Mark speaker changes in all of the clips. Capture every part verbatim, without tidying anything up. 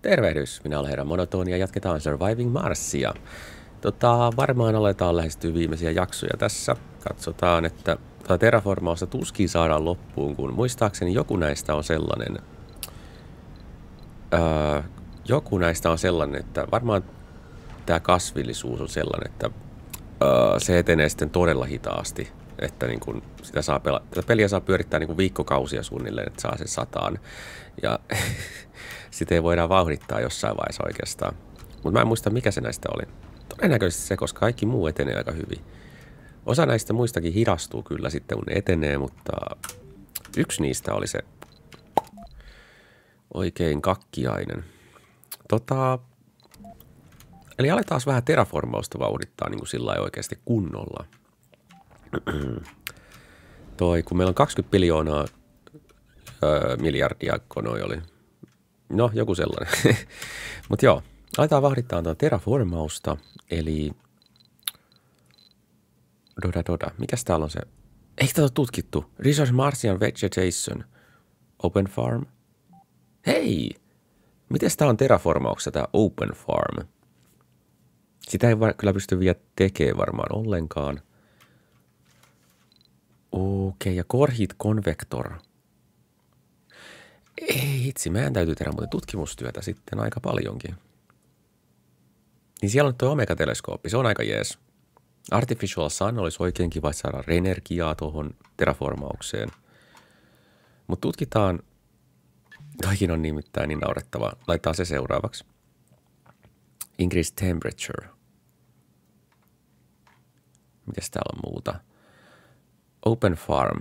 Speaker 1: Tervehdys, minä olen herra Monotoni ja jatketaan Surviving Marsia. Tota, varmaan aletaan lähestyä viimeisiä jaksoja tässä. Katsotaan, että tota terraformausta tuskin saadaan loppuun, kun muistaakseni joku näistä on sellainen... Öö, joku näistä on sellainen, että varmaan tämä kasvillisuus on sellainen, että öö, se etenee sitten todella hitaasti. Että niin kun sitä saa pela- tätä peliä saa pyörittää niin kun viikkokausia suunnilleen, että saa sen sataan. Ja sitä ei voida vauhdittaa jossain vaiheessa oikeastaan. Mutta mä en muista, mikä se näistä oli. Todennäköisesti se, koska kaikki muu etenee aika hyvin. Osa näistä muistakin hidastuu kyllä sitten, kun ne etenee, mutta yksi niistä oli se oikein kakkiainen. Tota, eli aletaan vähän terraformausta vauhdittaa niin kuin sillä lailla oikeasti kunnolla. Toi, kun meillä on kaksikymmentä biljoonaa öö, miljardia, konoi oli. No, joku sellainen. Mutta joo, aletaan vauhdittaa tuota terraformausta, eli doda doda. Mikäs täällä on se? Eikö tätä ole tutkittu? Research Martian Vegetation. Open Farm. Hei! Mites tää on terraformauksessa tää Open Farm? Sitä ei kyllä pysty vielä tekemään varmaan ollenkaan. Okei, okay, ja Core Heat Convector. Ei hitsi, meidän täytyy tehdä muuten tutkimustyötä sitten aika paljonkin. Niin siellä on tuo Omega-teleskooppi, se on aika jees. Artificial Sun olisi oikein kiva saada energiaa tuohon terraformaukseen. Mutta tutkitaan, toikin on nimittäin niin naurettavaa. Laitetaan se seuraavaksi. Increase temperature. Mitäs täällä on muuta? Open Farm.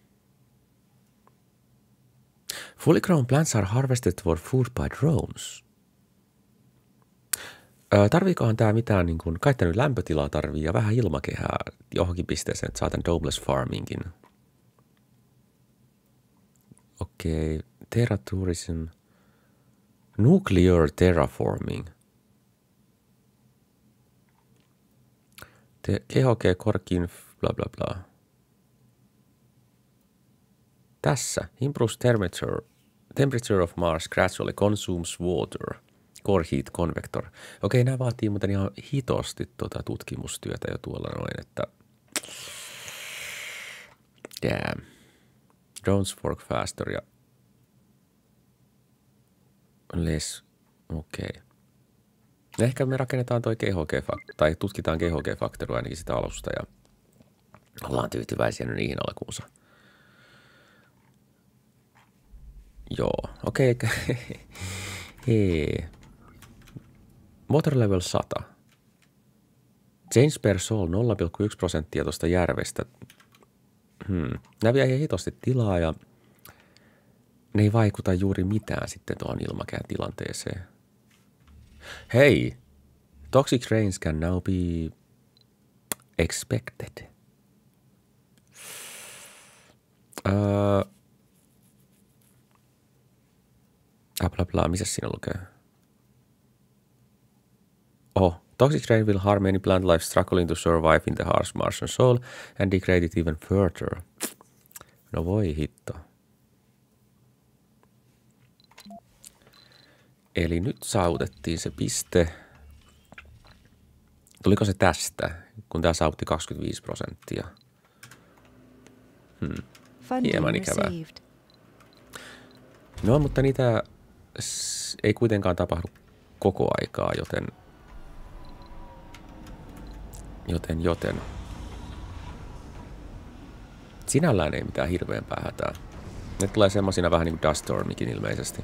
Speaker 1: Fully grown plants are harvested for food by drones. Öö, tarviikohan tää mitään, niin kun, kai tää nyt lämpötilaa tarvii ja vähän ilmakehää johonkin pisteeseen, että saa tän domeless farmingin. Okei, okay. Terratourism. Nuclear terraforming. Te- G H G Korkin bla bla bla. Tässä. Improves temperature, temperature of Mars gradually consumes water. Core Heat Convector. Okei, nämä vaatii muuten ihan hitosti tuota tutkimustyötä jo tuolla noin, että... Damn. Drones work faster ja... Less... Okei. Okay. Ehkä me rakennetaan toi G H G, tai tutkitaan G H G-faktoria ainakin sitä alusta ja ollaan tyytyväisiä niihin alkuunsa. Joo, okei. Okay. Hei. Water level sata. Change per soul nolla pilkku yksi prosenttia tuosta järvestä. Hmm. Nämä vie ihan hitosti tilaa ja ne ei vaikuta juuri mitään sitten tuohon ilmakään tilanteeseen. Hei! Toxic rains can now be expected. Uh, ah, bla bla, missä siinä lukee? Oh, toxic rain will harm any plant life struggling to survive in the harsh Martian soil and degrade it even further. No voi hitto. Eli nyt saavutettiin se piste. Tuliko se tästä, kun tämä saavutti kaksikymmentäviisi prosenttia? Hmm. Hieman ikävää. No, mutta niitä ei kuitenkaan tapahdu koko aikaa, joten... Joten, joten. Sinällään ei mitään hirveämpää hätää. Ne tulee semmosina vähän niin kuin Dust Stormikin ilmeisesti.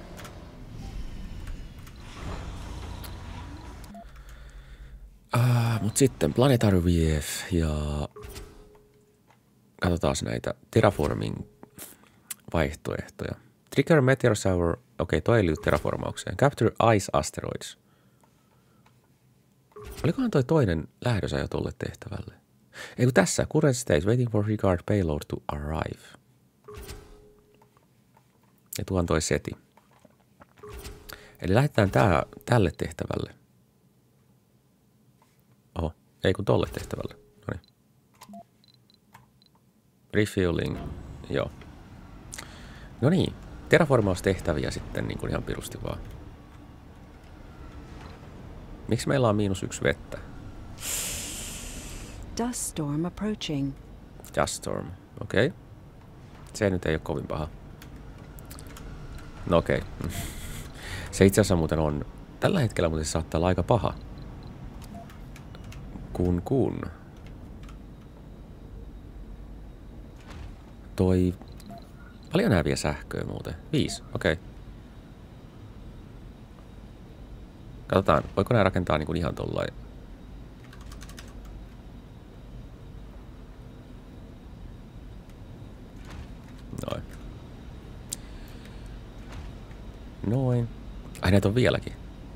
Speaker 1: Uh, Mut sitten Planetary V F ja... Katsotaan näitä terraforming vaihtoehtoja. Trigger Meteor Shower. Okei, okay, toi ei liity terraformaukseen. Capture Ice Asteroids. Olikohan toi toinen lähdössä jo tolle tehtävälle? Ei kun tässä. Current stage waiting for regard payload to arrive. Ja tuon toi seti. Eli lähdetään tää, tälle tehtävälle. Oho, ei kun tolle tehtävälle. Noniin. Refueling, joo. No niin, terraformaustehtäviä sitten niin kuin ihan pirusti vaan. Miksi meillä on miinus yksi vettä?
Speaker 2: Dust storm approaching.
Speaker 1: Dust storm, okei. Okay. Se nyt ei ole kovin paha. No okei. Okay. Se itse asiassa muuten on... Tällä hetkellä muuten saattaa olla aika paha. Kun kun... Toi... Paljon nää vie sähköä muuten? Viisi, okei. Okay. Katsotaan, voiko nää rakentaa niinku ihan tollain. Noin. Noin. Ai näitä on vieläkin.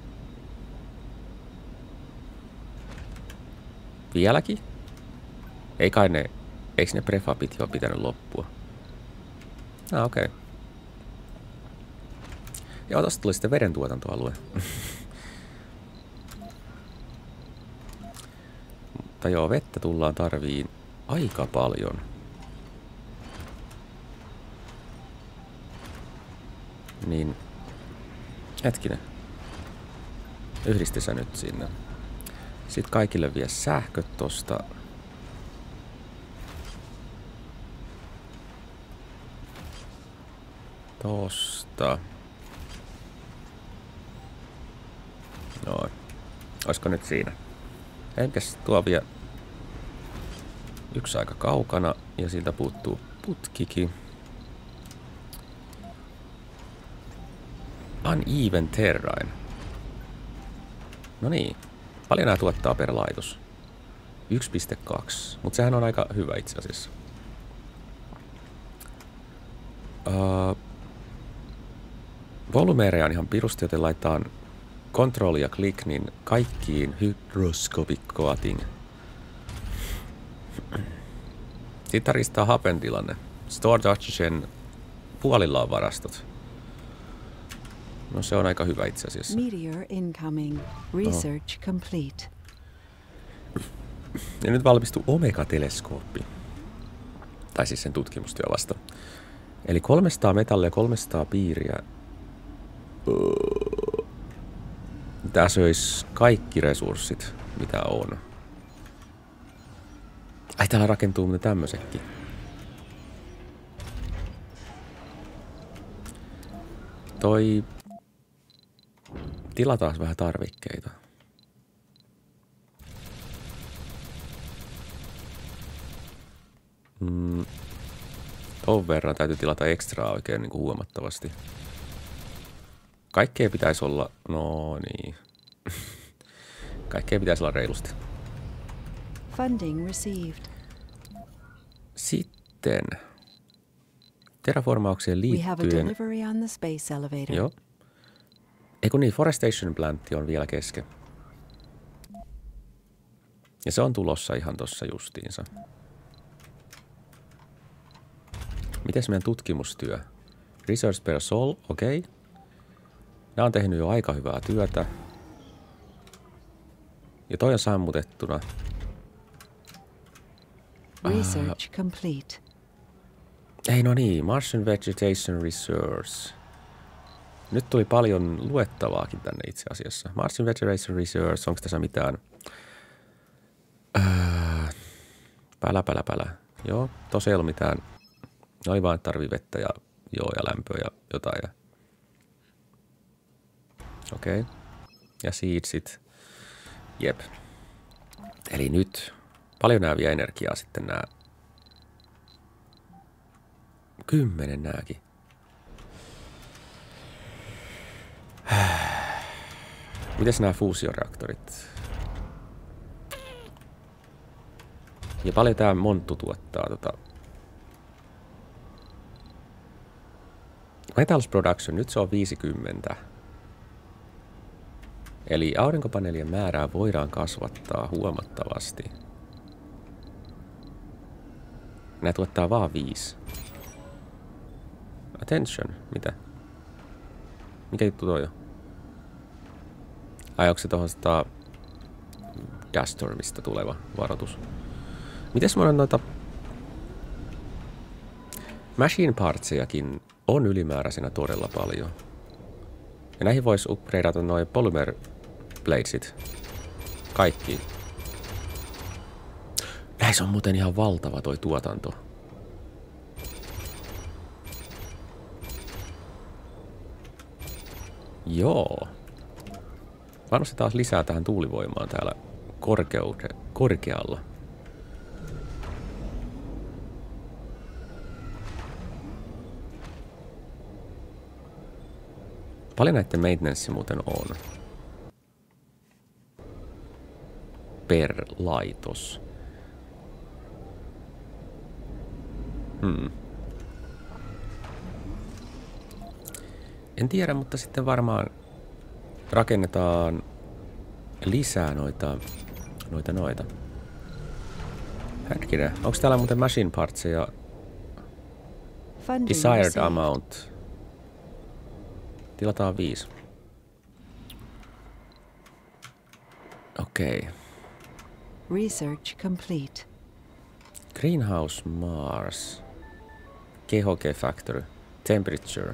Speaker 1: Vieläkin? Ei kai ne... Eiks ne prefabit jo pitänyt loppua? Ah, okei. Okay. Joo, tosta tuli sitten vedentuotantoalue. Mutta joo, vettä tullaan tarviin aika paljon. Niin... Hetkinen. Yhdistä sä nyt sinne. Sitten kaikille vie sähköt tosta. Tosta. Noin. Olisiko nyt siinä? Enkäs tuo vielä yksi aika kaukana ja siltä puuttuu putkikin. Uneven terrain. No niin. Paljon nää tuottaa per laitos? yksi pilkku kaksi. Mutta sehän on aika hyvä itse asiassa. Uh, Volumeereja on ihan pirusti, joten laitetaan Control ja Click niin kaikkiin hydroscopic coating. Sitten tarkistaa hapen tilanne. Stored oxygen puolilla on varastot. No se on aika hyvä itse asiassa.
Speaker 2: Meteor incoming. Research complete.
Speaker 1: Ja nyt valmistuu Omega-teleskooppi. Tai siis sen tutkimustyö vasta. Eli kolmesataa metallia, kolmesataa piiriä. Tää söis kaikki resurssit, mitä on. Ai, täällä rakentuu muuten tämmösekin. Toi... Tilataan vähän tarvikkeita. Mm. Ton verran täytyy tilata ekstraa oikein niin kuin huomattavasti. Kaikkea pitäisi olla... No niin. Kaikkea pitäisi olla reilusti.
Speaker 2: Funding received.
Speaker 1: Sitten... Terraformaukseen liittyen...
Speaker 2: We have a delivery on the space elevator.
Speaker 1: Joo. Eiku niin, Forestation Plantti on vielä kesken. Ja se on tulossa ihan tossa justiinsa. Mites meidän tutkimustyö? Research per Sol, okei. Okay. Nämä on tehnyt jo aika hyvää työtä. Ja toi on sammutettuna.
Speaker 2: Research uh, complete.
Speaker 1: Ei no niin, Martian Vegetation Research. Nyt tuli paljon luettavaakin tänne itse asiassa. Martian Vegetation Research, onko tässä mitään? Äh, pälä, pälä, pälä. Joo, tossa ei ollut mitään. Noi vaan tarvii vettä ja joo ja lämpöä ja jotain. Ja... Okei. Okay. Ja seedsit. Jep. Eli nyt paljon nää vie energiaa sitten nää. Kymmenen nääkin. Mites nää fuusioreaktorit? Ja paljon tää monttu tuottaa tota... Metals Production, nyt se on viisikymmentä. Eli aurinkopaneelien määrää voidaan kasvattaa huomattavasti. Nää tuottaa vaan viisi. Attention, mitä? Mikä juttu toi on? Ai onko se tohon sitä Gastormista tuleva varoitus? Mites monen noita machine partsejakin on ylimääräisenä todella paljon. Ja näihin vois upgradeata noin polymer bladesit. Kaikki. Näissä on muuten ihan valtava toi tuotanto. Joo. Varmasti taas lisää tähän tuulivoimaan täällä korkeude, korkealla. Paljon näiden maintenance muuten on? Per laitos. Hmm. En tiedä, mutta sitten varmaan rakennetaan lisää noita, noita, noita. Hetkinen, onko täällä muuten machine parts ja desired amount? Tilataan viisi. Okei. Okay.
Speaker 2: Research complete.
Speaker 1: Greenhouse Mars. G H G Factory. Temperature.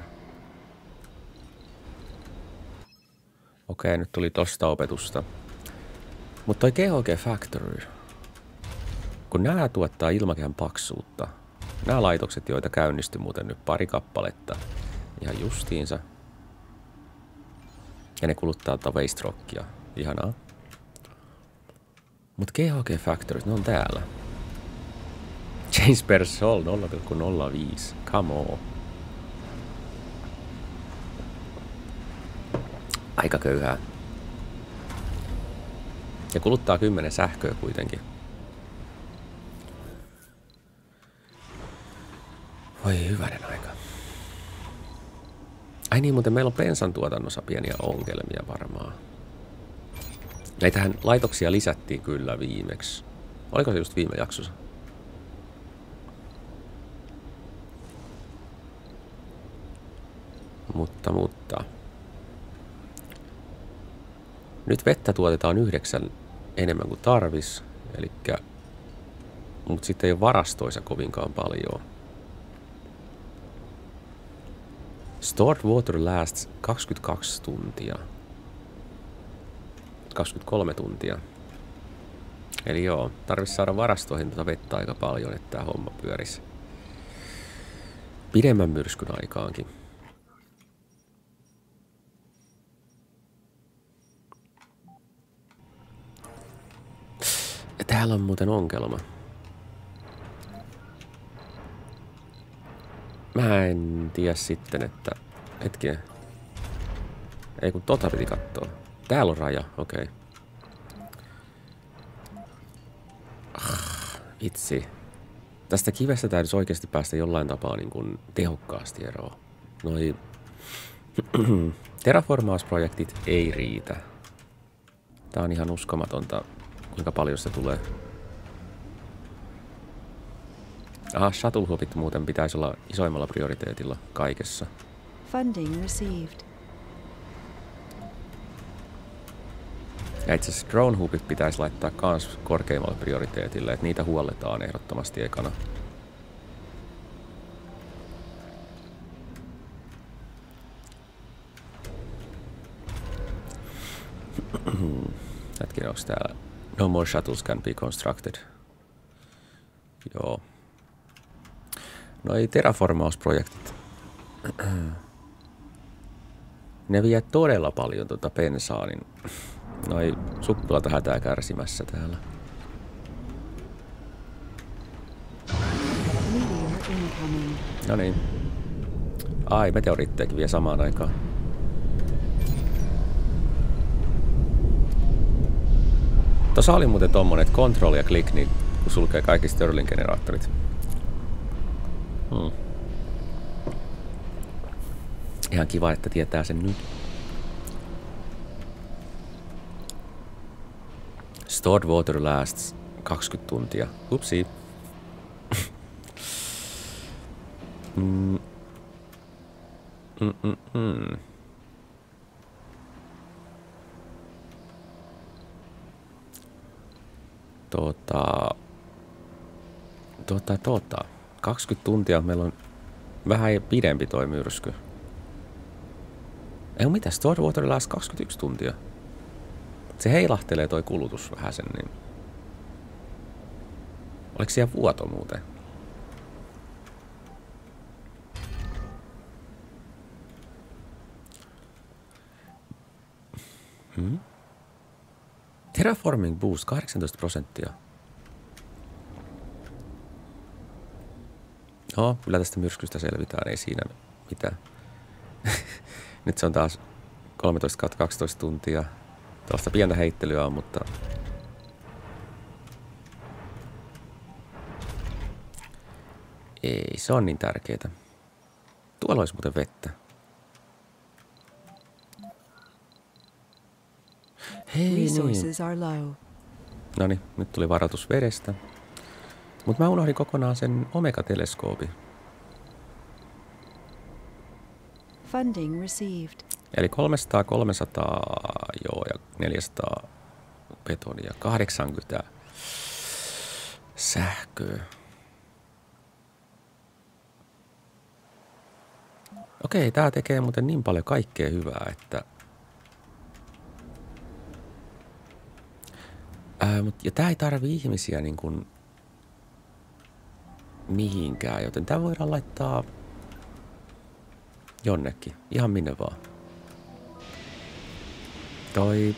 Speaker 1: Okei, nyt tuli tosta opetusta. Mutta toi G H G Factory, kun nää tuottaa ilmakehän paksuutta, nämä laitokset, joita käynnistyi muuten nyt pari kappaletta, ihan justiinsa, ja ne kuluttaa tota waste rockia, ihanaa. Mut G H G Factory, ne on täällä. Change per sol nolla pilkku nolla viisi, come on. Aika köyhää. Ja kuluttaa kymmenen sähköä kuitenkin. Voi hyvänen aika. Ai niin, muuten meillä on bensan tuotannossa pieniä ongelmia varmaan. Näitähän laitoksia lisättiin kyllä viimeksi. Oliko se just viime jaksossa? Mutta, mutta... Nyt vettä tuotetaan yhdeksän enemmän kuin tarvis, elikkä... Mut sitten ei ole varastoissa kovinkaan paljon. Stored water lasts kaksikymmentäkaksi tuntia. kaksikymmentäkolme tuntia. Eli joo, tarvitsisi saada varastoihin tuota vettä aika paljon, että tämä homma pyörisi pidemmän myrskyn aikaankin. Ja täällä on muuten ongelma. Mä en tiedä sitten, että... Hetkinen. Ei kun tota piti katsoa. Täällä on raja, okei. Okay. Ah, vitsi. Tästä kivestä täytyisi oikeasti päästä jollain tapaa niin kuin tehokkaasti eroon. Noi terraformausprojektit ei riitä. Tää on ihan uskomatonta, kuinka paljon se tulee. Aha, shuttle hubit muuten pitäisi olla isoimmalla prioriteetilla kaikessa.
Speaker 2: Funding received.
Speaker 1: Ja itse asiassa drone hubit pitäisi laittaa kans korkeimmalle prioriteetille, että niitä huolletaan ehdottomasti ekana. Hetkinen, onko täällä? No more shuttles can be constructed. Joo. No ei terraformausprojektit. Ne vie todella paljon tuota pensaa, niin noi suppilalta hätää kärsimässä täällä. No niin. Ai, meteoriittejakin vie samaan aikaan. Tuossa oli muuten tommonen, että control ja click, niin kun sulkee kaikki Stirling-generaattorit. Hmm. Ihan kiva, että tietää sen nyt. Stored water lasts kaksikymmentä tuntia. Upsi. mm. Mm -mm -mm. Tota... Tota, tota. kaksikymmentä tuntia. Meillä on vähän pidempi toi myrsky. Ei ole mitään. Stored water lasts kaksikymmentäyksi tuntia. Se heilahtelee toi kulutus vähän sen, niin... Oliko siellä vuoto muuten? Hmm? Terraforming boost kahdeksantoista prosenttia. No, kyllä tästä myrskystä selvitään, ei siinä mitään. Nyt se on taas kolmetoista kautta kaksitoista tuntia. Tuollaista pientä heittelyä on, mutta... Ei, se on niin tärkeetä. Tuolla olisi muuten vettä. Hei niin. Noniin, nyt tuli varoitus vedestä. Mutta mä unohdin kokonaan sen Omega-teleskoopin.
Speaker 2: Funding received.
Speaker 1: Eli kolmesataa, kolmesataa, joo, ja neljäsataa betonia, kahdeksankymmentä sähköä. Okei, tää tekee muuten niin paljon kaikkea hyvää, että... Ää, mut, ja tää ei tarvii ihmisiä niin kuin mihinkään, joten tää voidaan laittaa jonnekin, ihan minne vaan. Toi...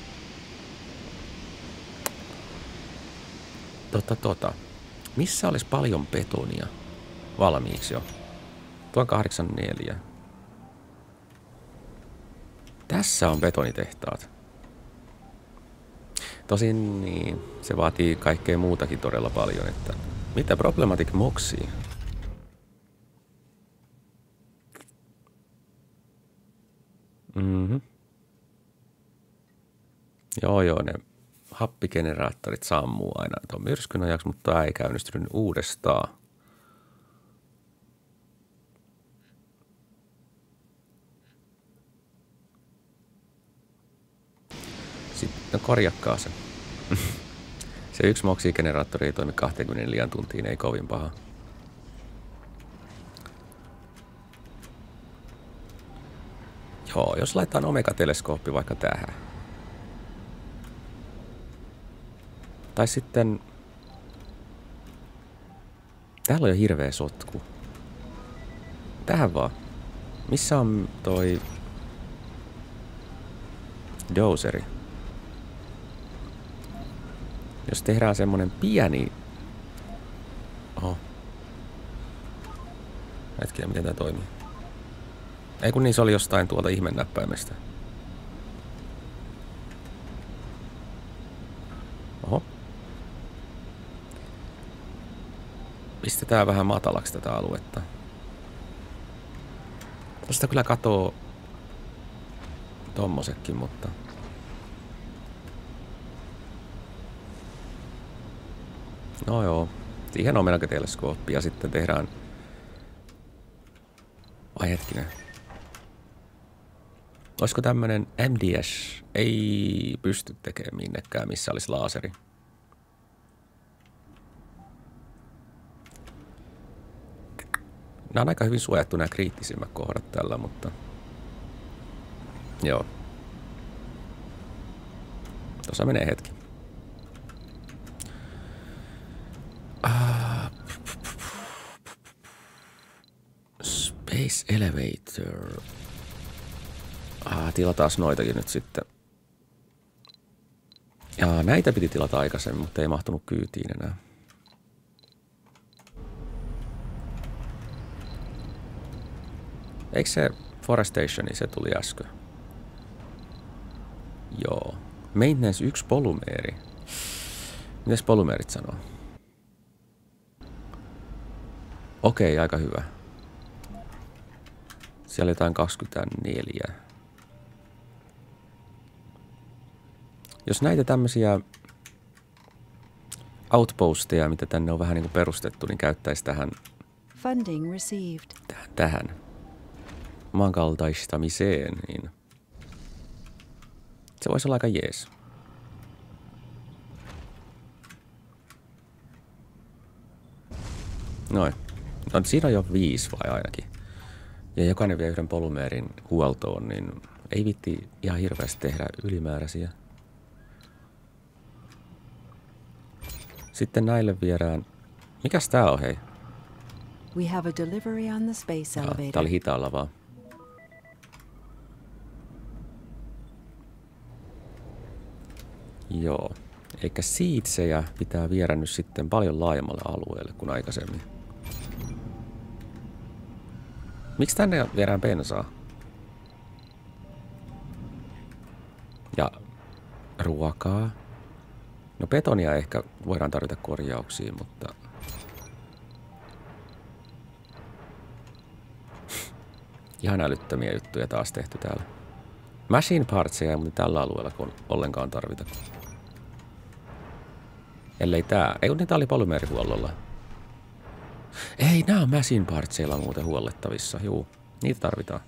Speaker 1: Tota, tota. Missä olisi paljon betonia valmiiksi jo? Tuo kahdeksankymmentäneljä. Tässä on betonitehtaat. Tosin niin, se vaatii kaikkea muutakin todella paljon, että... Mitä Problematic Moxie? Mhm. Joo joo, ne happigeneraattorit sammuu aina tuon myrskyn ajaksi, mutta tämä ei käynnistynyt uudestaan. Sitten no korjakkaa se. Se yksi Moxie-generaattori ei toimi kaksikymmentäneljä tuntiin, ei kovin paha. Joo, jos laitetaan Omega-teleskooppi vaikka tähän. Tai sitten... Täällä on jo hirveä sotku. Tähän vaan. Missä on toi... doseri? Jos tehdään semmonen pieni... Oho. Hetkinen, miten tää toimii? Ei kun niin, se oli jostain tuolta ihmennäppäimestä. Oho. Pistetään vähän matalaksi tätä aluetta. Tuosta kyllä katoo tommosekin, mutta... No joo, siihen on Omega-teleskooppi ja sitten tehdään... Ai hetkinen. Olisiko tämmönen M D S? Ei pysty tekemään minnekään, missä olisi laaseri. Nämä on aika hyvin suojattu nämä kriittisimmät kohdat tällä, mutta... Joo. Tuossa menee hetki. Ah. Space Elevator. Ah, tilataan noitakin nyt sitten. Ja näitä piti tilata aikaisemmin, mutta ei mahtunut kyytiin enää. Eikö se Forestationi, se tuli äsken? Joo. Maintenance yksi polymeeri. Mitäs polymeerit sanoo? Okei, aika hyvä. Siellä oli jotain kaksikymmentäneljä. Jos näitä tämmöisiä outposteja, mitä tänne on vähän niin kuin perustettu, niin käyttäisi tähän,
Speaker 2: Funding received.
Speaker 1: tähän, tähän maankaltaistamiseen, niin se voisi olla aika jees. Noin. No, siinä on jo viisi vai ainakin. Ja jokainen vie yhden polymeerin huoltoon, niin ei vitti ihan hirveästi tehdä ylimääräisiä. Sitten näille viedään... Mikäs tää on, hei?
Speaker 2: We have a delivery on the space
Speaker 1: Ah,
Speaker 2: elevator.
Speaker 1: tää oli hitaalla vaan. Joo. Eikä seedsejä pitää viedä nyt sitten paljon laajemmalle alueelle kuin aikaisemmin. Miksi tänne viedään bensaa? Ja ruokaa. No betonia ehkä voidaan tarvita korjauksiin, mutta... Ihan älyttömiä juttuja taas tehty täällä. Machine partseja ei muuten tällä alueella kun ollenkaan tarvita. Ellei tää... Ei, kun tää oli polymeerihuollolla. Ei, nää on machine partseilla muuten huollettavissa. Juu, niitä tarvitaan.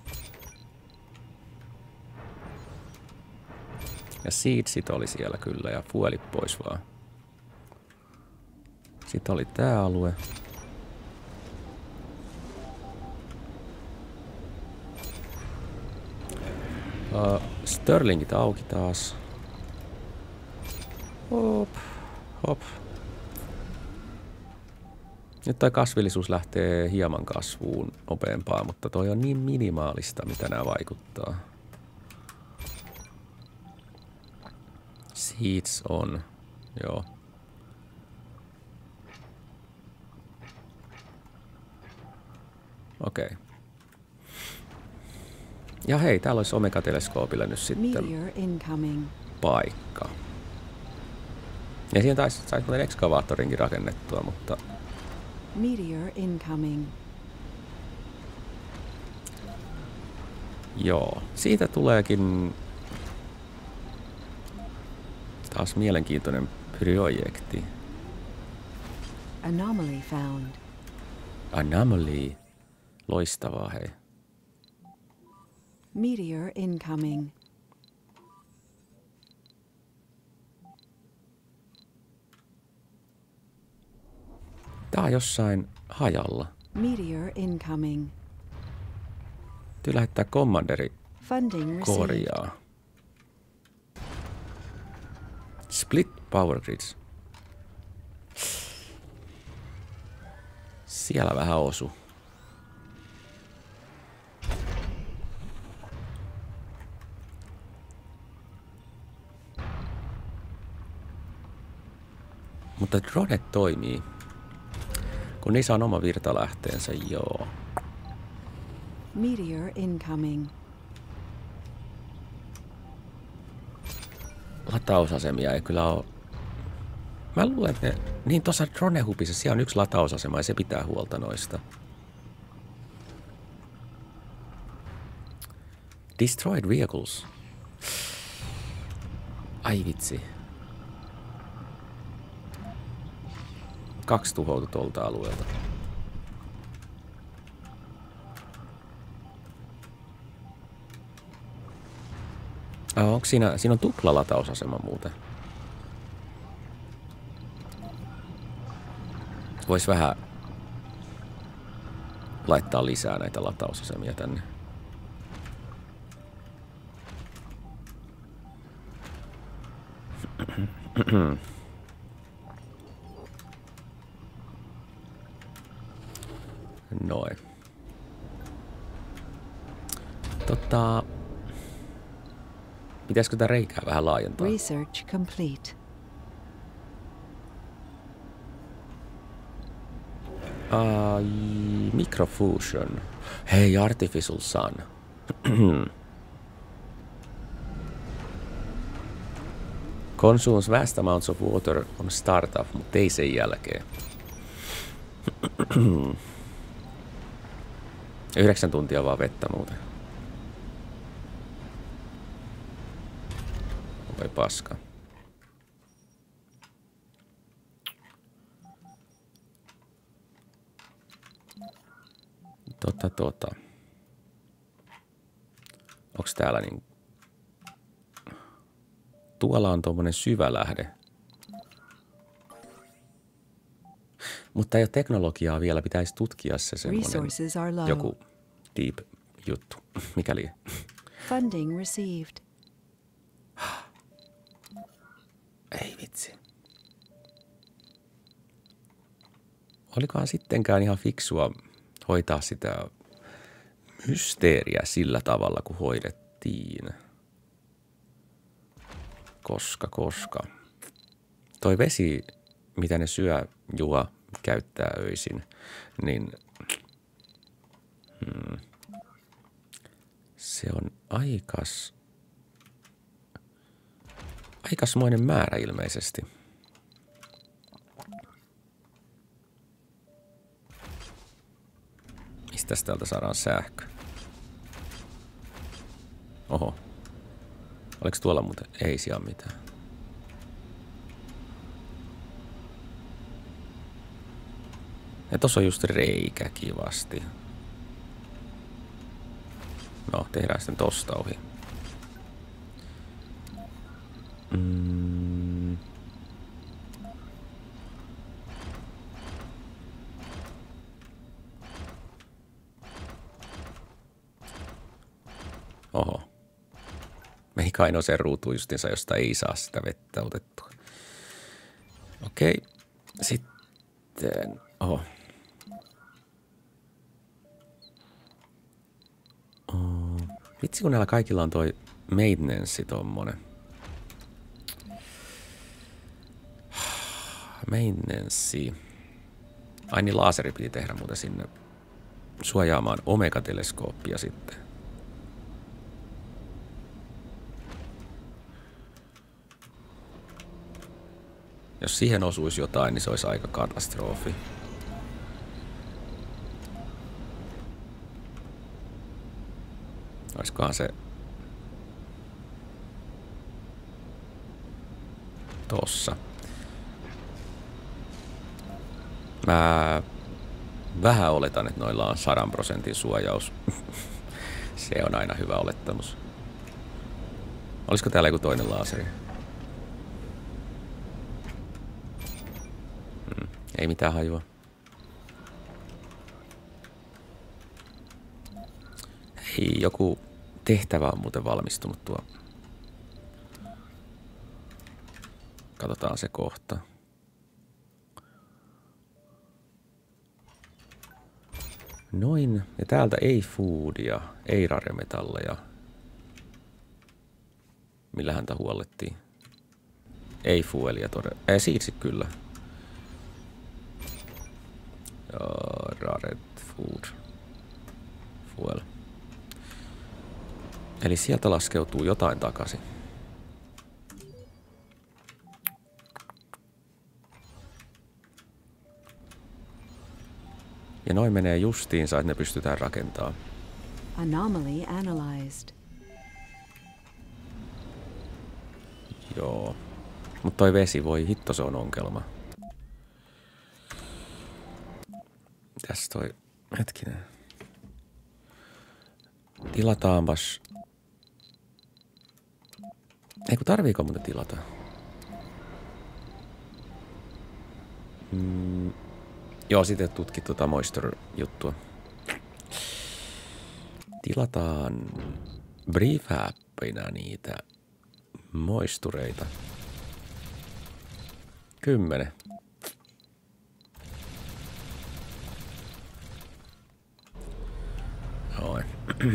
Speaker 1: Ja seedsit oli siellä kyllä ja fuelit pois vaan. Sitten oli tää alue. Uh, Sterlingit auki taas. Hop, hop. Nyt toi kasvillisuus lähtee hieman kasvuun nopeampaa, mutta toi on niin minimaalista, mitä nämä vaikuttaa. Seeds on, joo. Okei. Okay. Ja hei, täällä olisi Omega-teleskoopille nyt sitten
Speaker 2: Meteor incoming.
Speaker 1: paikka. Ja siihen taisi sais muuten ekskavaattorinkin rakennettua, mutta...
Speaker 2: Meteor incoming.
Speaker 1: Joo, siitä tuleekin taas mielenkiintoinen projekti.
Speaker 2: Anomaly found.
Speaker 1: Anomaly. Loistavaa, hei.
Speaker 2: Meteor incoming.
Speaker 1: Tää on jossain hajalla.
Speaker 2: Meteor incoming.
Speaker 1: Täytyy lähettää kommanderi
Speaker 2: Funding received.
Speaker 1: korjaa. Split power grids. Siellä vähän osu. Mutta dronet toimii. Kun niissä on oma virtalähteensä, joo.
Speaker 2: Meteor incoming.
Speaker 1: Latausasemia ei kyllä ole. Mä luulen, että ne... Niin tuossa Drone-hubissa siellä on yksi latausasema ja se pitää huolta noista. Destroyed vehicles. Ai vitsi. Kaksi tuhoutu tuolta alueelta. Ah, onko siinä, siinä on tupla latausasema muuten. Vois vähän laittaa lisää näitä latausasemia tänne. Noin. Tota... Pitäisikö tätä reikää vähän laajentaa?
Speaker 2: Research complete.
Speaker 1: Uh, microfusion. Hei, artificial sun. Consumes vast amounts of water on startup, mutta ei sen jälkeen. Yhdeksän tuntia vaan vettä muuten. Vai paska. Tota, tota. Onks täällä niin... Tuolla on tommonen syvä lähde. Mutta ei ole teknologiaa vielä, pitäisi tutkia se semmonen joku deep juttu, mikäli.
Speaker 2: Funding received.
Speaker 1: Ei vitsi. olikohan sittenkään ihan fiksua hoitaa sitä mysteeriä sillä tavalla, kun hoidettiin. Koska, koska. Toi vesi, mitä ne syö, juo, käyttää öisin, niin hmm, se on aikas, aikasmoinen määrä ilmeisesti. Mistäs täältä saadaan sähkö? Oho. Oliko tuolla muuten? Ei siellä mitään. Ja tossa on just reikä kivasti. No, tehdään sitten tosta ohi. Mm. Oho. Meikainoisen ruutu justinsa, josta ei saa sitä vettä otettua. Okei. Sitten. Oho. Oh. Vitsi, kun näillä kaikilla on toi maintenance tommonen. Maintenance. Ai niin, laaseri piti tehdä muuten sinne suojaamaan Omega-teleskooppia sitten. Jos siihen osuisi jotain, niin se olisi aika katastrofi. Olisikohan se tossa. Mä vähän oletan, että noilla on sadan prosentin suojaus. Se on aina hyvä olettamus. Olisiko täällä joku toinen laaseri? Hmm, ei mitään hajua. Hei, joku tehtävä on muuten valmistunut tuo. Katsotaan se kohta. Noin. Ja täältä ei foodia, ei raremetalleja. Millä häntä huollettiin? Ei fuelia todella. Ei, siitsi kyllä. Uh, rared food. Fuel. Eli sieltä laskeutuu jotain takaisin. Ja noin menee justiinsa, että ne pystytään rakentamaan.
Speaker 2: Anomaly analyzed.
Speaker 1: Joo. Mutta toi vesi, voi hitto, se on ongelma. Mitäs toi? Hetkinen. Tilataanpas. Eiku, tarviiko muuten tilata? Mm. Joo, sitten tutkit tuota moisture-juttua. Tilataan brief-appina niitä moistureita. Kymmenen. Noin.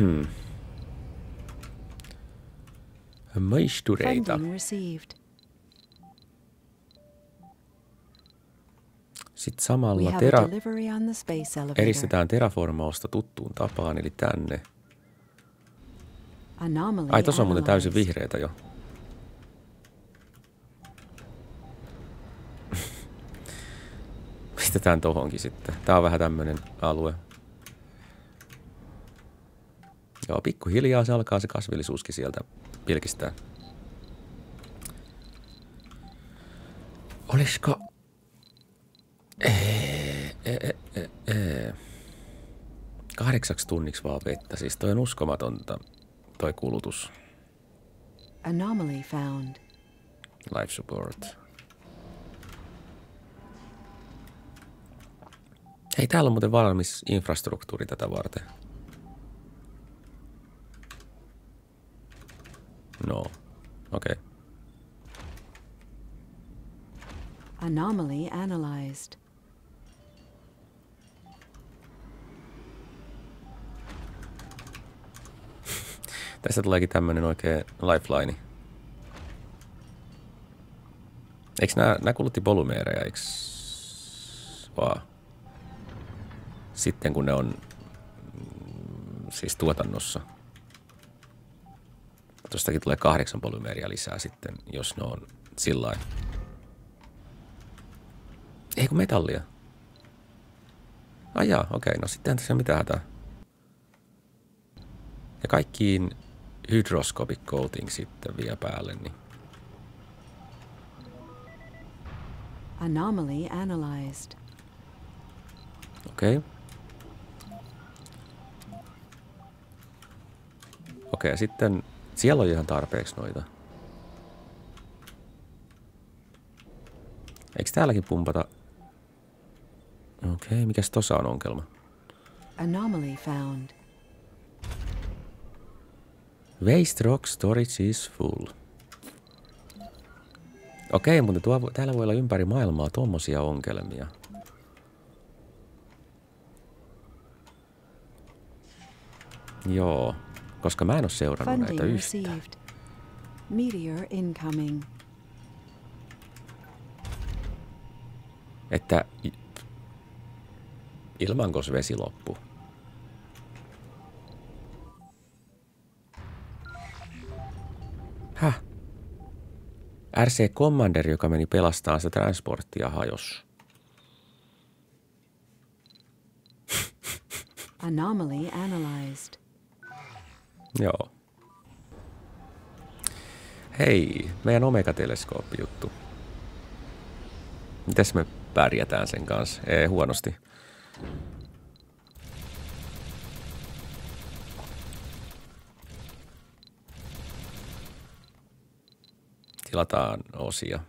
Speaker 1: Moistureita.
Speaker 2: Funding received.
Speaker 1: Sitten
Speaker 2: We
Speaker 1: samalla
Speaker 2: have
Speaker 1: tera
Speaker 2: a delivery on the space elevator.
Speaker 1: eristetään terraformausta tuttuun tapaan, eli tänne.
Speaker 2: Anomaly
Speaker 1: Ai, tossa on muuten täysin
Speaker 2: analyzed.
Speaker 1: vihreitä jo. Pistetään tohonkin sitten. Tää on vähän tämmönen alue. Joo, pikkuhiljaa se alkaa se kasvillisuuskin sieltä pilkistää. Olisiko... Ee, ee, ee, ee. Kahdeksaksi tunniksi vaan vettä. Siis toi on uskomatonta, toi kulutus.
Speaker 2: Anomaly found.
Speaker 1: Life support. Hei, täällä on muuten valmis infrastruktuuri tätä varten. No, okei. Okay.
Speaker 2: Anomaly analyzed.
Speaker 1: Tästä tuleekin tämmönen oikein lifeline. Eiks nää, nää kulutti polymeereja, eiks vaan? Sitten kun ne on mm, siis tuotannossa. Tuostakin tulee kahdeksan polymeeria lisää sitten, jos ne on sillain. Ei kun metallia. Ai jaa, okei, no sittenhän tässä ei ole mitään hätää. Ja kaikkiin hydroscopic coating sitten vielä päälle, niin.
Speaker 2: Anomaly analyzed.
Speaker 1: Okei. Okay. Okei, okay, sitten siellä on ihan tarpeeksi noita. Eikö täälläkin pumpata? Okei, okay, mikäs tossa on ongelma?
Speaker 2: Anomaly found.
Speaker 1: Waste rock storage is full. Okei, mutta tuo, täällä voi olla ympäri maailmaa tommosia ongelmia. Joo, koska mä en oo seurannut näitä
Speaker 2: Funding
Speaker 1: yhtään.
Speaker 2: received. Meteor incoming.
Speaker 1: Että ilmankos vesi loppu. Häh? R C Commander, joka meni pelastamaan sitä transporttia, hajos.
Speaker 2: Anomaly analyzed.
Speaker 1: Joo. Hei, meidän Omega-teleskooppi-juttu. Mites me pärjätään sen kanssa? Ei, huonosti. Tilataan osia.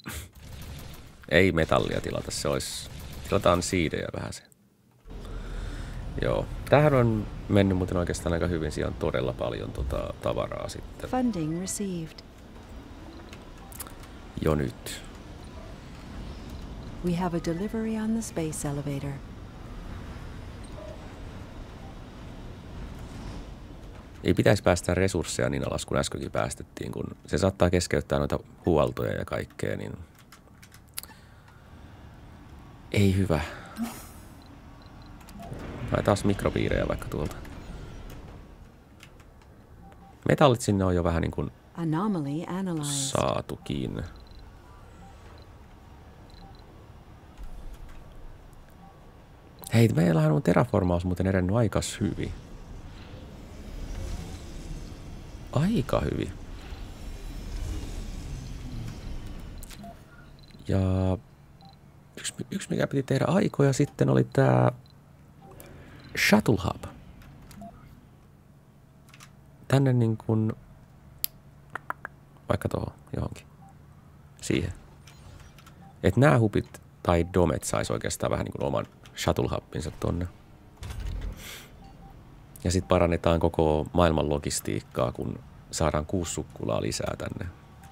Speaker 1: Ei metallia tilata, se olisi... Tilataan siidejä vähän se. Joo. Tämähän on mennyt muuten oikeastaan aika hyvin. Siellä on todella paljon tota tavaraa sitten.
Speaker 2: Funding received.
Speaker 1: Jo nyt.
Speaker 2: We have a delivery on the space elevator.
Speaker 1: Ei pitäisi päästä resursseja niin alas kuin äskenkin päästettiin, kun se saattaa keskeyttää noita huoltoja ja kaikkea, niin ei hyvä. Vai taas mikropiirejä vaikka tuolta. Metallit sinne on jo vähän niin kuin
Speaker 2: Anomaly analyzed.
Speaker 1: saatukin. Hei, meillähän on terraformaus muuten edennyt aikas hyvin. Aika hyvin. Ja yksi, yksi mikä piti tehdä aikoja sitten oli tää Shuttle Hub. Tänne niin kuin vaikka tuohon johonkin. Siihen. Että nämä hupit tai domet sais oikeastaan vähän niin kuin oman Shuttle Hubinsa tonne. Ja sitten parannetaan koko maailman logistiikkaa, kun saadaan kuusi sukkulaa lisää tänne.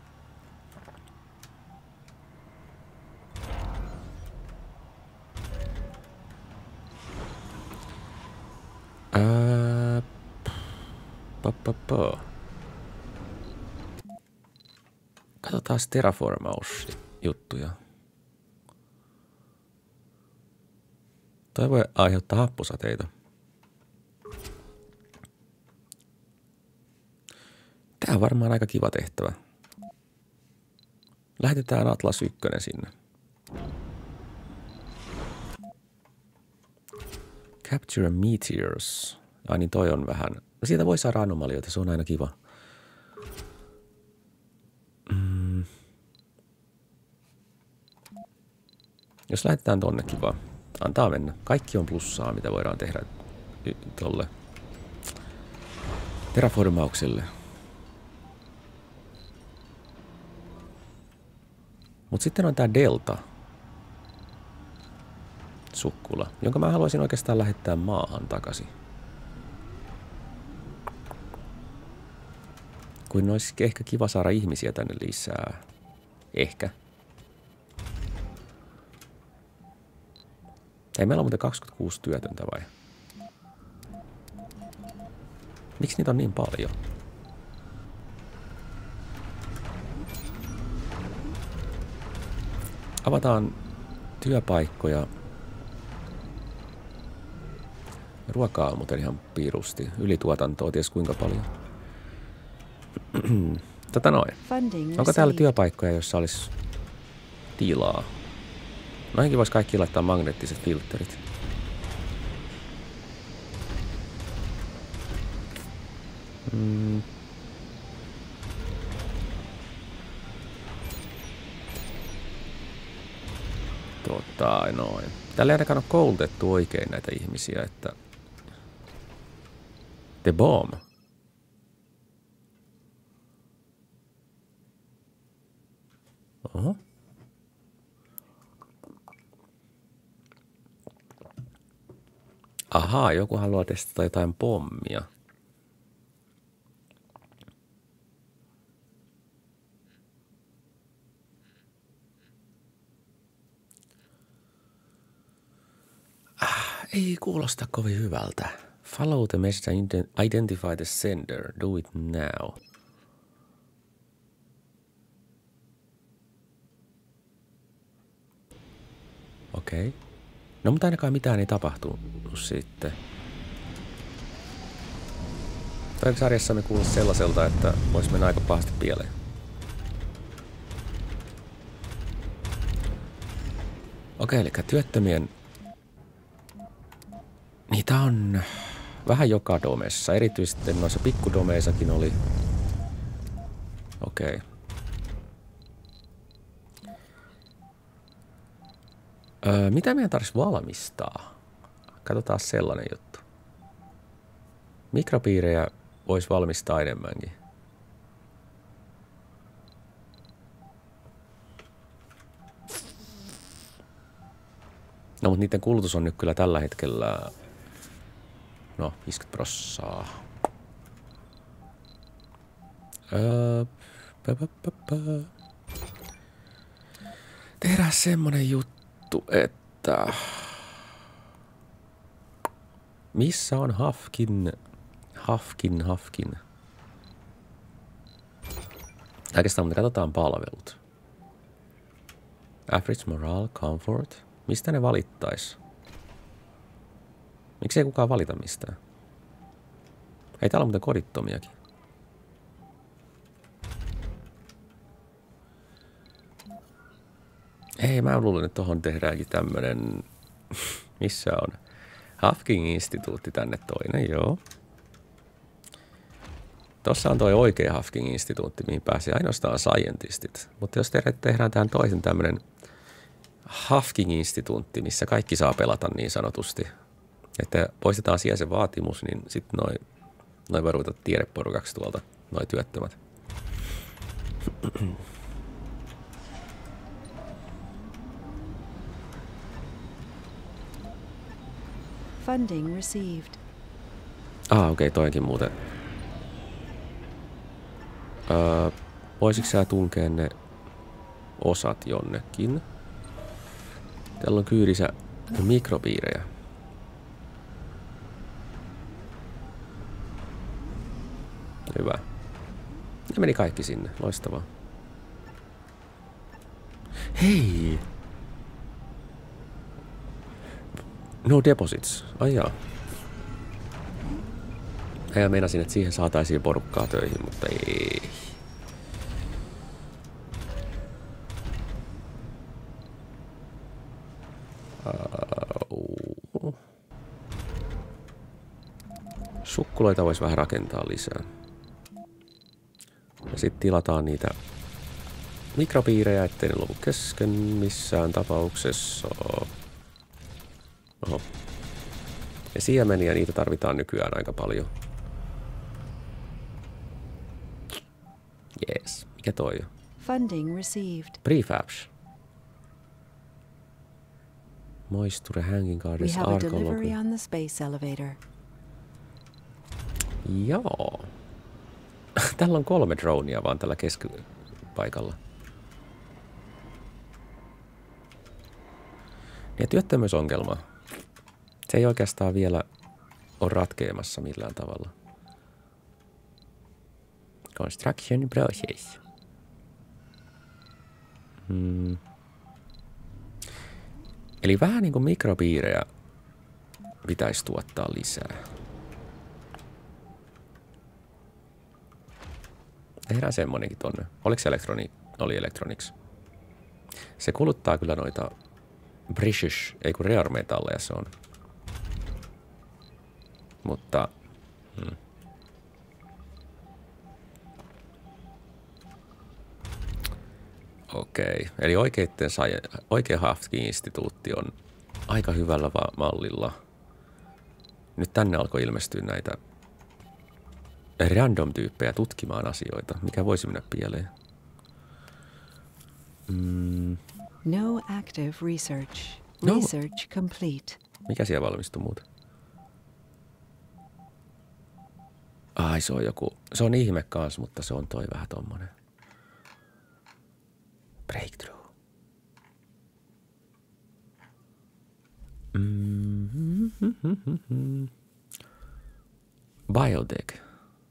Speaker 1: Ää, pa, pa, pa. Katsotaan terraformaus-juttuja. Toi voi aiheuttaa happosateita. Tää on varmaan aika kiva tehtävä. Lähetetään Atlas yksi sinne. Capture meteors. Ai niin toi on vähän... No siitä voi saada anomalioita, se on aina kiva. Mm. Jos lähetetään tonnekin vaan. Antaa mennä. Kaikki on plussaa, mitä voidaan tehdä tolle terraformaukselle. Mut sitten on tää Delta sukkula, jonka mä haluaisin oikeastaan lähettää maahan takaisin. Kuin olisi ehkä kiva saada ihmisiä tänne lisää. Ehkä. Ei meillä on muuten kaksikymmentäkuusi työtöntä vai? Miksi niitä on niin paljon? avataan työpaikkoja. Ruokaa on muuten ihan pirusti. Ylituotantoa ties kuinka paljon. Tätä noin. Onko täällä työpaikkoja, joissa olisi tilaa? Noihinkin voisi kaikki laittaa magneettiset filterit. Mm. Tota, noin. Täällä ei ainakaan ole koulutettu oikein näitä ihmisiä, että... The bomb. Oho. Ahaa, joku haluaa testata jotain pommia. Ah, ei kuulosta kovin hyvältä. Follow the message and identify the sender. Do it now. Okei. Okay. No, mutta ainakaan mitään ei tapahtunut sitten. Toi sarjassamme kuulosti sellaiselta, että voisi mennä aika pahasti pieleen. Okei, okay, eli työttömien... Niitä on vähän joka domessa. Erityisesti noissa pikkudomeissakin oli. Okei. Okay. Öö, mitä meidän tarvitsisi valmistaa? Katsotaan sellainen juttu. Mikropiirejä voisi valmistaa enemmänkin. No, mutta niiden kulutus on nyt kyllä tällä hetkellä... No, viisikymmentä prossaa. Öö, pä, pä, pä, pä. Tehdään semmonen juttu, että... Missä on Hafkin? Hafkin, Hafkin. Oikeastaan, mutta katsotaan palvelut. Average morale, comfort. Mistä ne valittais? Miksi ei kukaan valita mistään? Ei täällä on muuten kodittomiakin. Ei, mä luulen, että tohon tehdäänkin tämmönen... Missä on? Hafking-instituutti tänne toinen, joo. Tossa on toi oikea Hafking-instituutti, mihin pääsee ainoastaan scientistit. Mutta jos tehdään tähän toisen tämmönen Hafking-instituutti, missä kaikki saa pelata niin sanotusti, että poistetaan sijaisen vaatimus, niin sitten noin noi voi ruveta tiedeporukaksi tuolta, noi työttömät.
Speaker 2: Funding received.
Speaker 1: Ah, okei, okay, toinkin muuten. Öö, voisitko sä tunkea ne osat jonnekin? Täällä on kyydissä mikropiirejä. Hyvä. Ne meni kaikki sinne. Loistavaa. Hei! No deposits. Ai jaa. Ja meinasin, että siihen saataisiin porukkaa töihin, mutta ei. Uh. Sukkuloita voisi vähän rakentaa lisää. Ja sitten tilataan niitä mikropiirejä, ettei ne lopu kesken missään tapauksessa. Oho. Ja siemeniä, niitä tarvitaan nykyään aika paljon. Jees. Mikä toi on?
Speaker 2: Funding received.
Speaker 1: Prefabs. Moisture hanging
Speaker 2: We
Speaker 1: gardens,
Speaker 2: have a
Speaker 1: archaeology.
Speaker 2: delivery on the space elevator.
Speaker 1: Joo. Tällä on kolme dronea vaan tällä keskipaikalla. Ja työttömyysongelma. Se ei oikeastaan vielä ole ratkeamassa millään tavalla. Construction process. Hmm. Eli vähän niin kuin mikropiirejä pitäisi tuottaa lisää. Tehdään semmonenkin tonne. Oliko se elektroni? Oli Electronics. Se kuluttaa kyllä noita British, ei kun rare metalleja se on. Mutta... Hmm. Okei, eli oikeitten sai, oikea Hafkin-instituutti on aika hyvällä mallilla. Nyt tänne alkoi ilmestyä näitä random-tyyppejä tutkimaan asioita. Mikä voisi mennä pieleen? Mm.
Speaker 2: No active research.
Speaker 1: No.
Speaker 2: Research complete.
Speaker 1: Mikä siellä valmistui muuten? Ai, se on joku... Se on ihme kans, mutta se on toi vähän tommonen. Breakthrough. Mm-hmm. Biotech.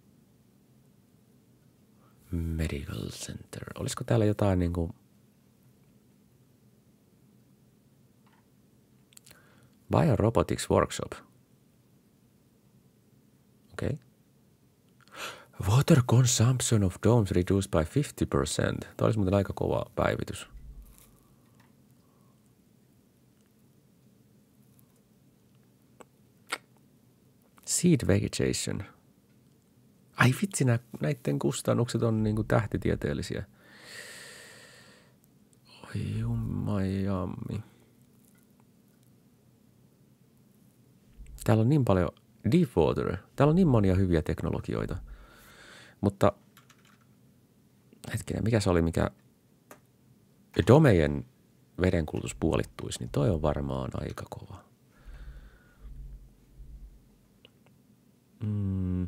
Speaker 1: Medical Center. Olisiko täällä jotain niinku... Biorobotics Workshop. Okei. Okay. Water consumption of domes reduced by fifty percent. Tämä olisi muuten aika kova päivitys. Seed vegetation. Ai vitsi, nä, näiden kustannukset on niinku tähtitieteellisiä. Oi jummajammi. Täällä on niin paljon deep water. Täällä on niin monia hyviä teknologioita. Mutta hetkinen, mikä se oli, mikä domejen vedenkulutus puolittuisi, niin toi on varmaan aika kova. Mm.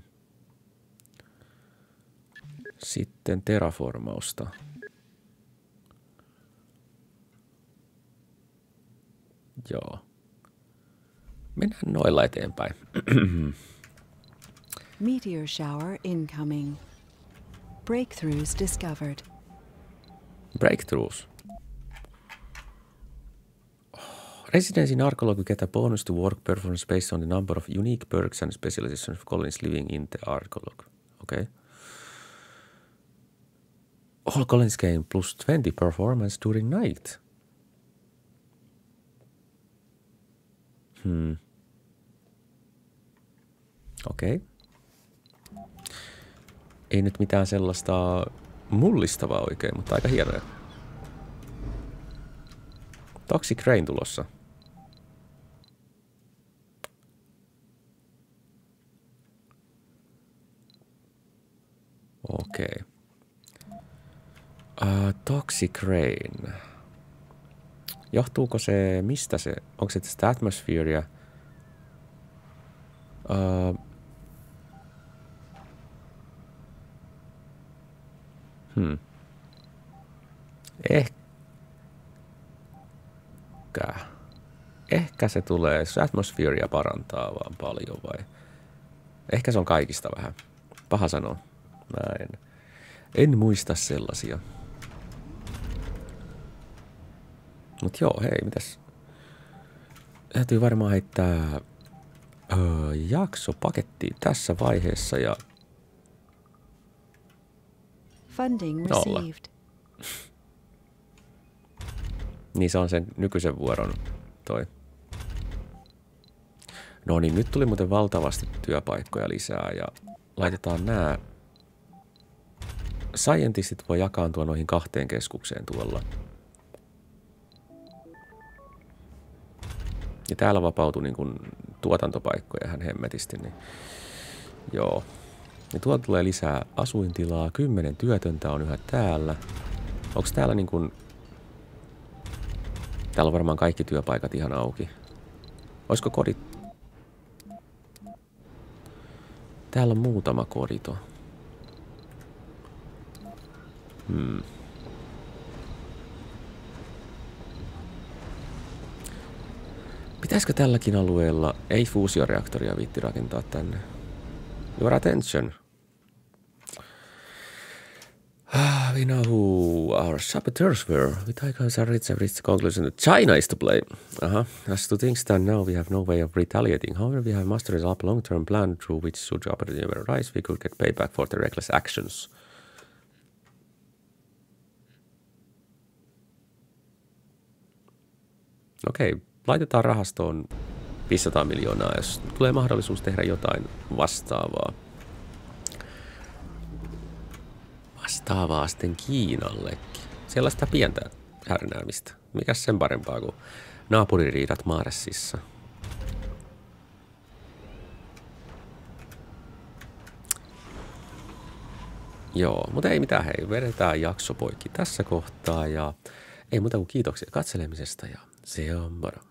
Speaker 1: Sitten terraformausta. Joo. Mennään noilla eteenpäin.
Speaker 2: Meteor shower incoming. Breakthroughs discovered.
Speaker 1: Breakthroughs. Residents in Arcology get a bonus to work performance based on the number of unique perks and specializations of colonies living in the Arcology. Okay. All colonies gain plus twenty performance during night. Hmm. Okei. Okay. Ei nyt mitään sellaista mullistavaa oikein, mutta aika hienoja. Toxic Rain tulossa. Okei. Okay. Uh, Toxic Rain. Johtuuko se, mistä se, onko se tästä atmosfeeria? Uh, hmm. Ehkä. Ehkä se tulee, se atmosfeeria parantaa vaan paljon vai? Ehkä se on kaikista vähän. Paha sanoa. Mä en, en muista sellaisia. Mut joo, hei, mitäs? Täytyy varmaan heittää öö, jakso pakettiin tässä vaiheessa ja...
Speaker 2: Funding
Speaker 1: Nolla.
Speaker 2: received.
Speaker 1: Niin se on sen nykyisen vuoron toi. No niin, nyt tuli muuten valtavasti työpaikkoja lisää ja laitetaan nää. Scientistit voi jakaantua noihin kahteen keskukseen tuolla. Ja täällä vapautui niin kuin tuotantopaikkoja ihan hemmetisti, niin joo. Ja tuolta tulee lisää asuintilaa, kymmenen työtöntä on yhä täällä. Onks täällä niin kuin... Täällä on varmaan kaikki työpaikat ihan auki. Olisiko kodit? Täällä on muutama kodito. Hmm. Pitäisikö tälläkin alueella ei fuusioreaktoria viitti rakentaa tänne? Your attention. we know who our saboteurs were. With high guys are reached, reached the conclusion that China is to blame. Uh-huh. As to things stand now, we have no way of retaliating. However, we have mustered up a long-term plan through which, should the opportunity ever arise, we could get payback for the reckless actions. Okei, laitetaan rahastoon viisisataa miljoonaa, jos tulee mahdollisuus tehdä jotain vastaavaa. Vastaavaa sitten Kiinallekin. Sellaista pientä härnäämistä. Mikäs sen parempaa kuin naapuririidat Marsissa. Joo, mutta ei mitään, hei, vedetään jakso poikki tässä kohtaa ja ei muuta kuin kiitoksia katselemisesta ja se on moro.